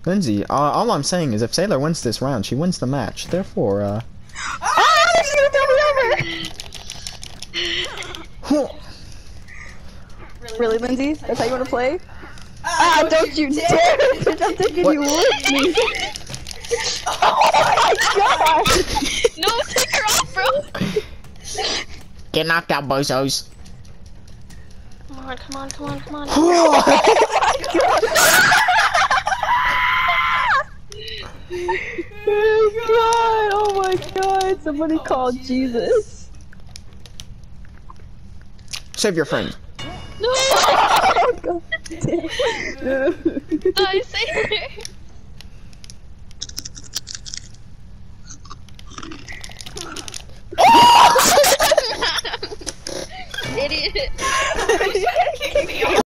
Lindsay, all I'm saying is if Sailor wins this round, she wins the match. Therefore, Oh, she's gonna throw me over! Really, Lindsay? That's how you wanna play? Ah, don't you dare! I'm taking you with me! Oh my god! No, take her off, bro! get knocked out, bozos. Come on, come on, come on, come on. Oh my god! Oh my god! Somebody called Jesus. Save your friend. No! Oh god damn. I saved her!